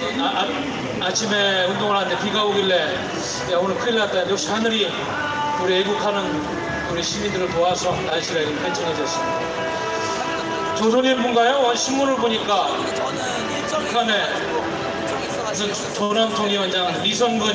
아침에 운동을 하는데 비가 오길래 야 오늘 큰일 났다. 역시 하늘이 우리 애국하는 우리 시민들을 도와서 날씨가 이렇게 팽창해졌습니다. 조선일보인가요? 신문을 보니까 북한에 무슨 조남통위원장 이성건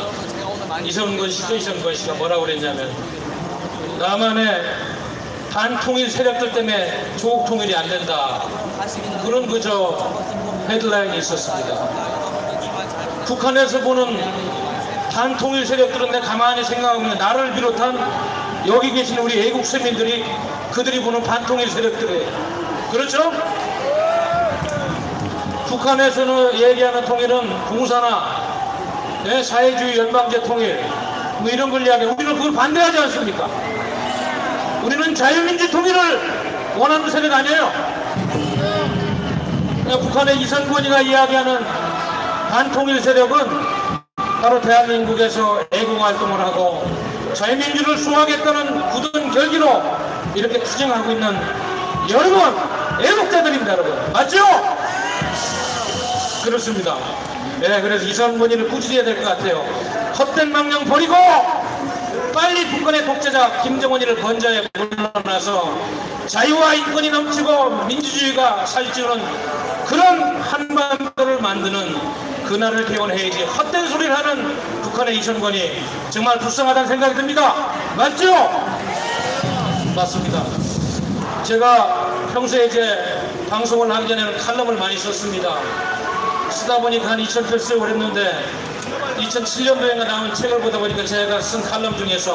씨가 뭐라고 그랬냐면 남한의 반통일 세력들 때문에 조국 통일이 안 된다. 그런 헤드라인이 있었습니다. 북한에서 보는 반통일 세력들은 내가 가만히 생각하면 나를 비롯한 여기 계신 우리 애국 시민들이 그들이 보는 반통일 세력들이에요. 그렇죠? 북한에서는 얘기하는 통일은 공산화, 사회주의 연방제 통일 뭐 이런 걸 이야기해. 우리는 그걸 반대하지 않습니까? 우리는 자유민주 통일을 원하는 세력 아니에요. 북한의 이성건이가 이야기하는 반통일 세력은 바로 대한민국에서 애국활동을 하고 자유민주를 수호하겠다는 굳은 결기로 이렇게 투쟁하고 있는 여러분 애국자들입니다. 여러분 맞죠? 그렇습니다. 그래서 이성건이를 꾸짖어야 될 것 같아요. 헛된 망령 버리고 빨리 북한의 독재자 김정은이를 건져야 물러나서 자유와 인권이 넘치고 민주주의가 살찌우는 그런 한반도를 만드는 그날을 기원해야지. 헛된 소리를 하는 북한의 이성건이 정말 불쌍하다는 생각이 듭니다. 맞죠? 맞습니다. 제가 평소에 이제 방송을 하기 전에는 칼럼을 많이 썼습니다. 쓰다 보니까 한 2008년에 그랬는데 2007년도에 나온 책을 보다 보니까 제가 쓴 칼럼 중에서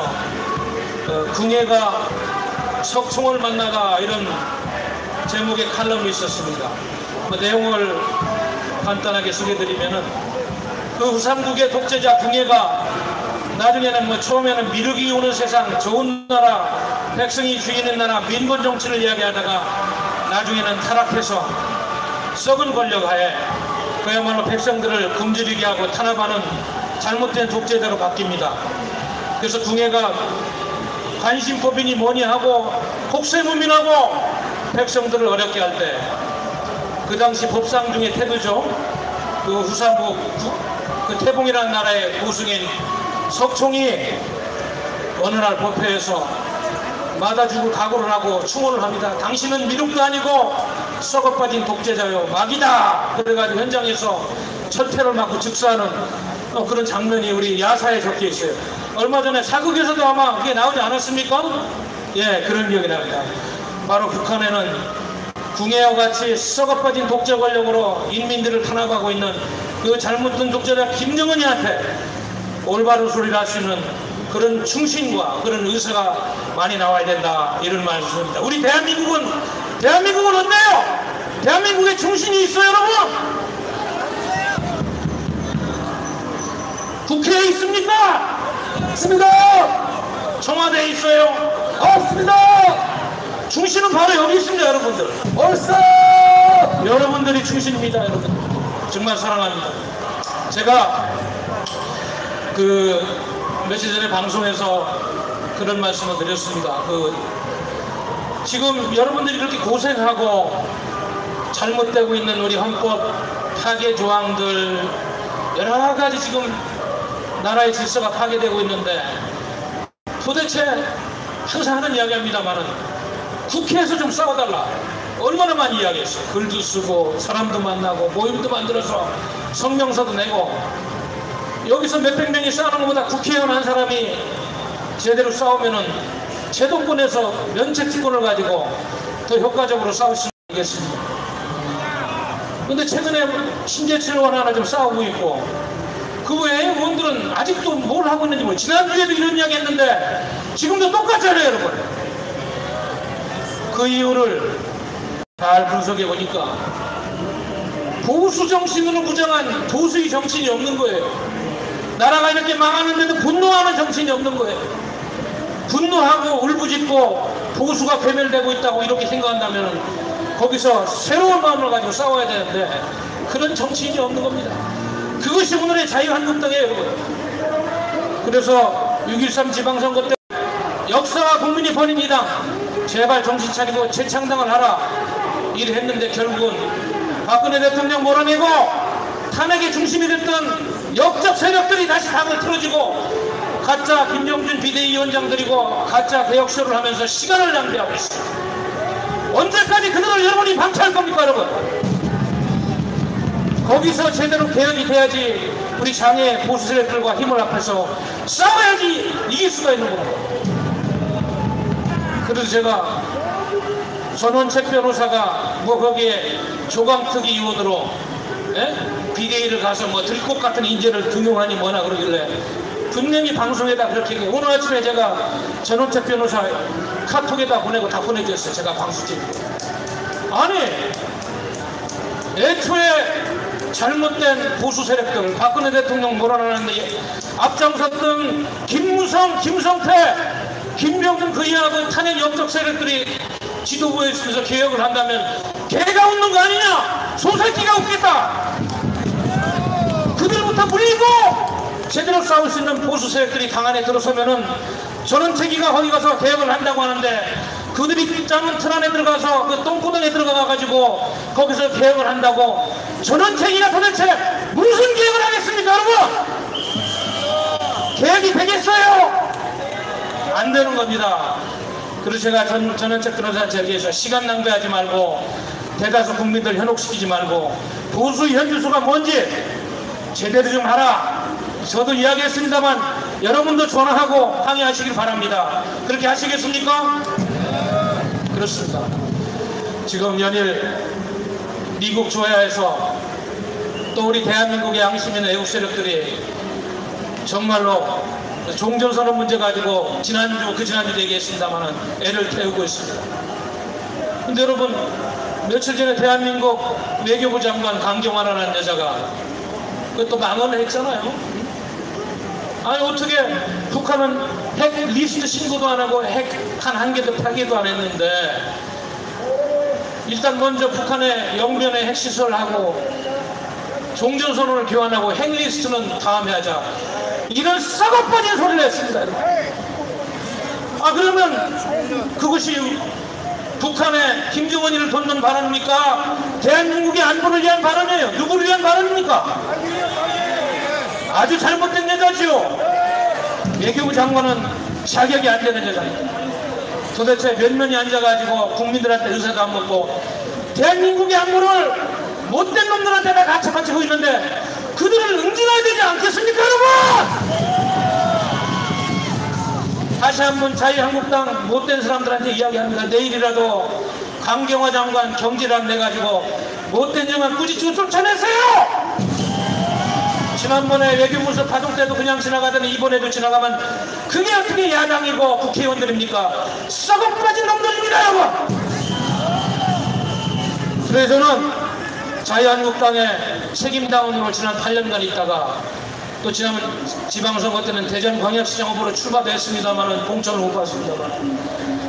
궁예가 석총을 만나가 이런 제목의 칼럼이 있었습니다. 그 내용을 간단하게 소개해드리면은 그 후삼국의 독재자 궁예가 나중에는 처음에는 미륵이 오는 세상, 좋은 나라, 백성이 주인인 나라, 민본 정치를 이야기하다가 나중에는 타락해서 썩은 권력하에 그야말로 백성들을 굶주리게 하고 탄압하는 잘못된 독재자로 바뀝니다. 그래서 궁예가 관심법이니 뭐니 하고 국세무민하고 백성들을 어렵게 할 때 그 당시 법상 중에 태도죠. 그 후삼국 그 태봉이라는 나라의 고승인 석총이 어느 날 법회에서 마다 죽을 각오를 하고 충언을 합니다. 당신은 미륵도 아니고 썩어빠진 독재자요 막이다. 그래가지고 현장에서 철퇴를 맞고 즉사하는 그런 장면이 우리 야사에 적혀 있어요. 얼마 전에 사극에서도 아마 그게 나오지 않았습니까? 그런 기억이 납니다. 바로 북한에는 궁예와 같이 썩어빠진 독재 권력으로 인민들을 탄압하고 있는 그 잘못된 독재자 김정은이한테 올바른 소리를 할 수 있는 그런 충신과 그런 의사가 많이 나와야 된다. 이런 말씀입니다. 우리 대한민국은 어때요? 대한민국에 충신이 있어요, 여러분? 국회에 있습니까? 없습니다. 청와대에 있어요? 없습니다. 충신은 바로 여기 있습니다, 여러분들. 얼싸! 여러분들이 충신입니다, 여러분. 정말 사랑합니다. 제가 며칠 전에 방송에서 그런 말씀을 드렸습니다. 지금 여러분들이 그렇게 고생하고 잘못되고 있는 우리 헌법 파괴 조항들 여러 가지 지금 나라의 질서가 파괴되고 있는데 도대체 항상 하는 이야기합니다만은 국회에서 좀 싸워달라. 얼마나 많이 이야기했어요. 글도 쓰고 사람도 만나고 모임도 만들어서 성명서도 내고 여기서 몇백 명이 싸우는 것보다 국회의원 한 사람이 제대로 싸우면은 제도권에서 면책특권을 가지고 더 효과적으로 싸울 수 있겠습니다. 근데 최근에 신재철 의원 하나 좀 싸우고 있고 그 외에 의원들은 아직도 뭘 하고 있는지 모르겠어요. 지난주에도 이런 이야기 했는데 지금도 똑같잖아요, 여러분. 그 이유를 잘 분석해 보니까 보수 정신으로 무장한 보수의 정신이 없는 거예요. 나라가 이렇게 망하는데도 분노하는 정신이 없는 거예요. 분노하고 울부짖고 보수가 괴멸되고 있다고 이렇게 생각한다면 거기서 새로운 마음을 가지고 싸워야 되는데 그런 정치인이 없는 겁니다. 그것이 오늘의 자유한국당이에요, 여러분. 그래서 6.13 지방선거 때 역사와 국민이 버린 이 당 제발 정신 차리고 재창당을 하라 이랬는데 결국은 박근혜 대통령 몰아내고 탄핵의 중심이 됐던 역적 세력들이 다시 당을 틀어지고 가짜 김영준 비대위원장들이고 가짜 개혁쇼를 하면서 시간을 낭비하고 있어요. 언제까지 그들을 여러분이 방치할 겁니까, 여러분? 거기서 제대로 개혁이 돼야지 우리 장애 보수 세력들과 힘을 합해서 싸워야지 이길 수가 있는 겁니다. 그래서 제가 전원책 변호사가 뭐 거기에 조강특위 의원으로 비대위를 가서 뭐 들꽃 같은 인재를 등용하니 뭐나 그러길래 분명히 방송에다 그렇게 얘기해요. 오늘 아침에 제가 전원책 변호사 카톡에다 보내고 다 보내줬어요. 제가 방송팀. 아니 애초에 잘못된 보수 세력들 박근혜 대통령 몰아내는데 앞장섰던 김무성, 김성태, 김병준 그 이하고 탄핵 역적 세력들이 지도부에 있으면서 개혁을 한다면 개가 웃는 거 아니냐? 소새끼가 웃겠다. 그들부터 물리고 제대로 싸울 수 있는 보수 세력들이 당 안에 들어서면은 전원책이가 거기 가서 개혁을 한다고 하는데 그들이 짜는 틀 안에 들어가서 그 똥구덩이에 들어가가지고 거기서 개혁을 한다고 전원책이가 도대체 무슨 개혁을 하겠습니까, 여러분? 개혁이 되겠어요? 안 되는 겁니다. 그래서 제가 전원책 변호사한테 얘기해서 시간 낭비하지 말고 대다수 국민들 현혹시키지 말고 보수 현주소가 뭔지 제대로 좀 하라. 저도 이야기했습니다만 여러분도 전화하고 항의하시길 바랍니다. 그렇게 하시겠습니까? 그렇습니다. 지금 연일 미국 조야에서 또 우리 대한민국의 양심 있는 애국 세력들이 정말로 종전선언 문제 가지고 지난주도 얘기했습니다만 애를 태우고 있습니다. 근데 여러분 며칠 전에 대한민국 외교부 장관 강경화라는 여자가 그것도 망언을 했잖아요. 아니 어떻게 북한은 핵 리스트 신고도 안 하고 핵 한 개도 파기도 안 했는데 일단 먼저 북한의 영변에 핵시설하고 종전선언을 교환하고 핵 리스트는 다음에 하자. 이런 썩어버린 소리를 했습니다. 아 그러면 그것이 북한의 김정은이를 돕는 발언입니까? 대한민국의 안보를 위한 발언이에요. 누구를 위한 발언입니까? 아주 잘못된 여자지요. 외교부 장관은 자격이 안 되는 여자입니다. 도대체 몇 년이 앉아가지고 국민들한테 의사도 안 먹고 대한민국의 안보를 못된 놈들한테다 가차바치고 있는데 그들을 응징해야 되지 않겠습니까, 여러분? 다시 한번 자유한국당 못된 사람들한테 이야기합니다. 내일이라도 강경화 장관 경질안 내가지고 못된 영화 꾸짖고 쫓아내세요. 지난번에 외교부서 파동 때도 그냥 지나가더니 이번에도 지나가면 그게 어떻게 야당이고 국회의원들입니까? 썩어 빠진 놈들입니다, 여러분. 그래서 저는 자유한국당의 책임다운으로 지난 8년간 있다가 또 지난 지방선거 때는 대전광역시장 후보로 출마됐습니다만 공천을 못 받습니다만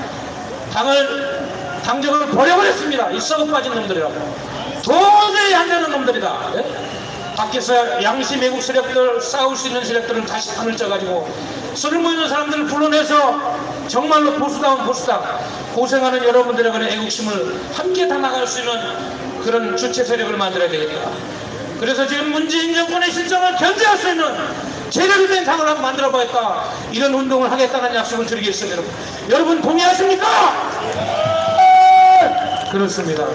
당적을 버려버렸습니다. 이 썩어 빠진 놈들이라고. 도저히 안 되는 놈들이다. 예? 밖에서 양심 애국 세력들 싸울 수 있는 세력들을 다시 판을 쪄가지고 쓸모 있는 사람들을 불러내서 정말로 보수다운 보수당 고생하는 여러분들의 그런 애국심을 함께 다 나갈 수 있는 그런 주체 세력을 만들어야 되겠다. 그래서 지금 문재인 정권의 실정을 견제할 수 있는 제대로 된 당을 한번 만들어 보겠다. 이런 운동을 하겠다는 약속을 드리겠습니다. 여러분 동의하십니까? 그렇습니다.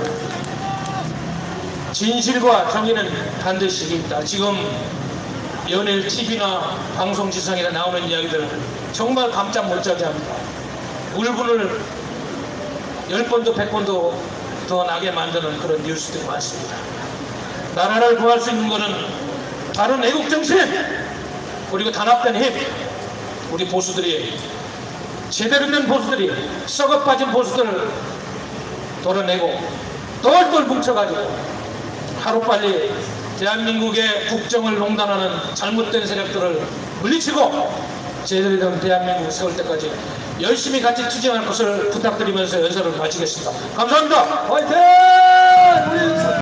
진실과 정의는 반드시 있다. 지금 연일 TV나 방송지상에 나오는 이야기들 정말 깜짝 못 자게 합니다. 울분을 10번도 100번도 더 나게 만드는 그런 뉴스들이 많습니다. 나라를 구할 수 있는 것은 바른 애국정신 그리고 단합된 힘, 우리 보수들이 제대로 된 보수들이 썩어 빠진 보수들을 도려내고 똘똘 뭉쳐가지고 하루빨리 대한민국의 국정을 농단하는 잘못된 세력들을 물리치고 제대로 된 대한민국을 세울 때까지 열심히 같이 투쟁할 것을 부탁드리면서 연설을 마치겠습니다. 감사합니다. 화이팅!